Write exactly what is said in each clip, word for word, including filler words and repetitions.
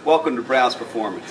Welcome to Brown's Performance.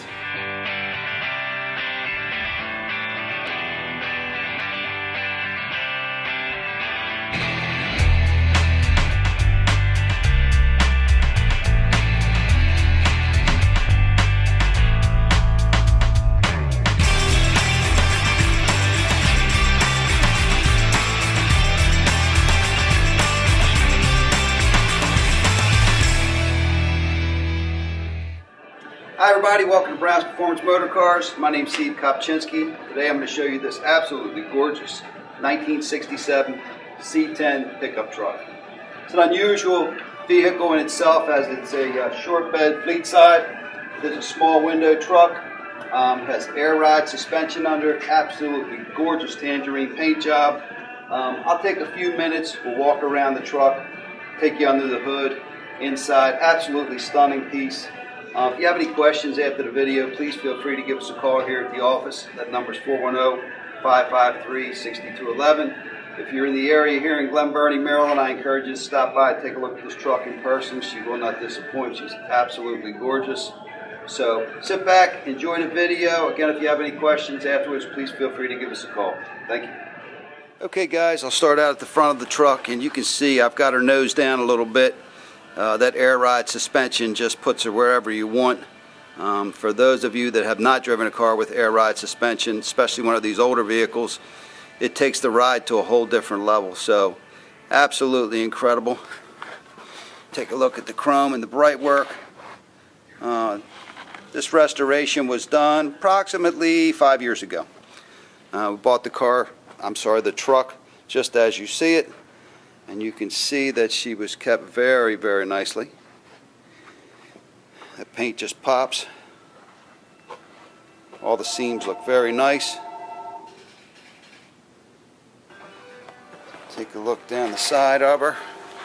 Hi everybody, welcome to Brown's Performance Motor Cars. My name's Steve Kopczynski. Today I'm going to show you this absolutely gorgeous nineteen sixty-seven C ten pickup truck. It's an unusual vehicle in itself as it's a uh, short bed fleet side. There's a small window truck. Um, has air ride suspension under it. Absolutely gorgeous tangerine paint job. Um, I'll take a few minutes. We'll walk around the truck, take you under the hood, inside. Absolutely stunning piece. Uh, if you have any questions after the video, please feel free to give us a call here at the office. That number is four one zero, five five three, six two one one. If you're in the area here in Glen Burnie, Maryland, I encourage you to stop by and take a look at this truck in person. She will not disappoint. She's absolutely gorgeous. So sit back, enjoy the video. Again, if you have any questions afterwards, please feel free to give us a call. Thank you. Okay guys, I'll start out at the front of the truck, and you can see I've got her nose down a little bit. Uh, that air ride suspension just puts her wherever you want. Um, for those of you that have not driven a car with air ride suspension, especially one of these older vehicles, it takes the ride to a whole different level. So absolutely incredible. Take a look at the chrome and the bright work. Uh, this restoration was done approximately five years ago. Uh, we bought the car, I'm sorry, the truck just as you see it. And you can see that she was kept very, very nicely. That paint just pops. All the seams look very nice. Take a look down the side of her.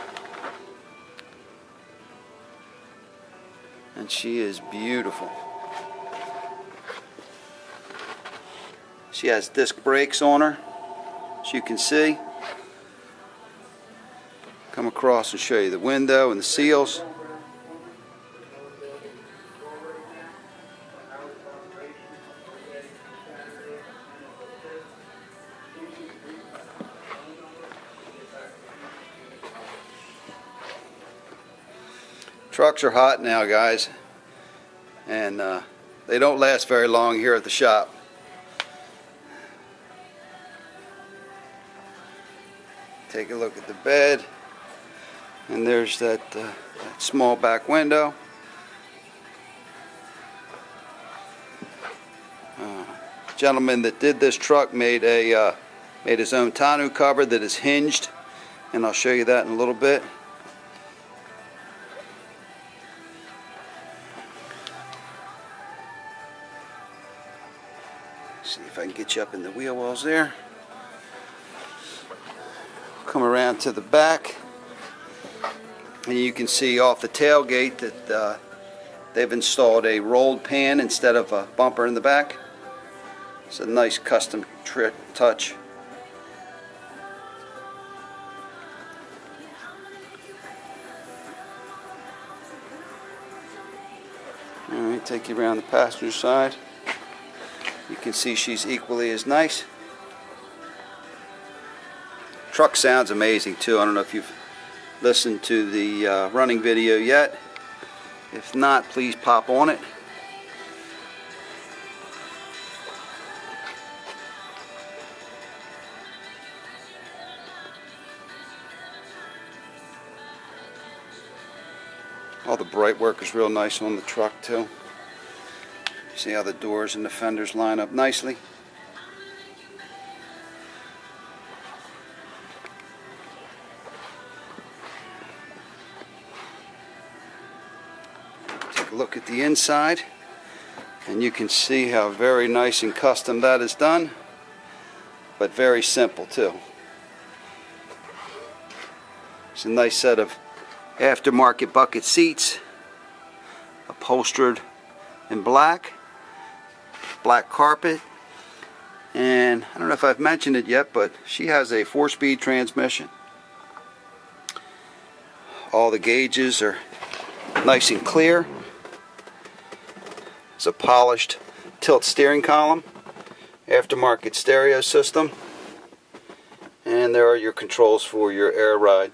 And she is beautiful. She has disc brakes on her, as you can see. Come across and show you the window and the seals. Trucks are hot now, guys, and uh, they don't last very long here at the shop. Take a look at the bed. And there's that, uh, that small back window. Uh, gentleman that did this truck made a uh, made his own tonneau cover that is hinged, and I'll show you that in a little bit. See if I can get you up in the wheel wells there. Come around to the back. And you can see off the tailgate that uh, they've installed a rolled pan instead of a bumper in the back. It's a nice custom tri touch. All right, take you around the passenger side. You can see she's equally as nice. Truck sounds amazing too. I don't know if you've listened to the uh, running video yet. If not, please pop on it. All the bright work is real nice on the truck too. See how the doors and the fenders line up nicely. Look at the inside, and you can see how very nice and custom that is done, but very simple too. It's a nice set of aftermarket bucket seats, upholstered in black, black carpet, and I don't know if I've mentioned it yet, but she has a four-speed transmission. All the gauges are nice and clear. It's a polished tilt steering column, aftermarket stereo system, and there are your controls for your air ride.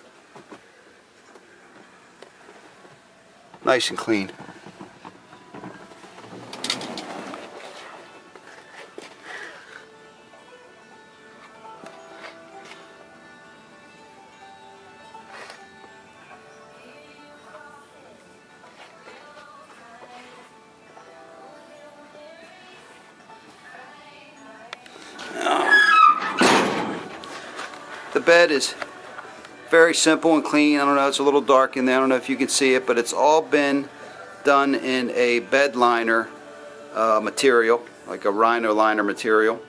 Nice and clean. The bed is very simple and clean. I don't know, it's a little dark in there. I don't know if you can see it, but it's all been done in a bed liner uh, material, like a Rhino liner material.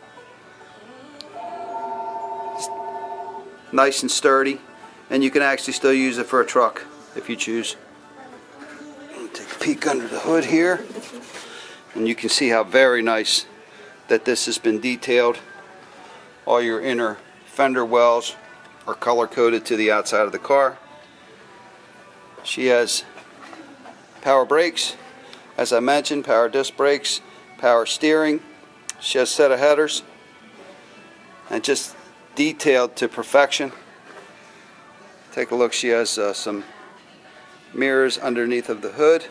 It's nice and sturdy, and you can actually still use it for a truck if you choose. Take a peek under the hood here, and you can see how very nice that this has been detailed. All your inner fender wells are color coded to the outside of the car. She has power brakes, as I mentioned, power disc brakes, power steering. She has a set of headers, and just detailed to perfection. Take a look, she has uh, some mirrors underneath of the hood.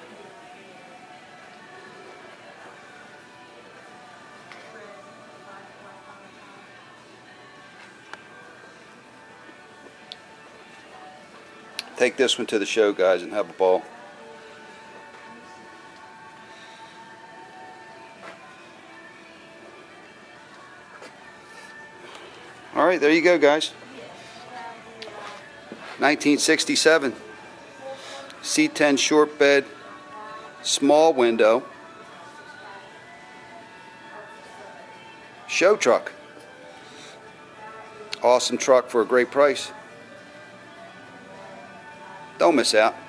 Take this one to the show, guys, and have a ball. Alright, there you go, guys. nineteen sixty-seven C ten short bed, small window, show truck. Awesome truck for a great price. Don't miss out.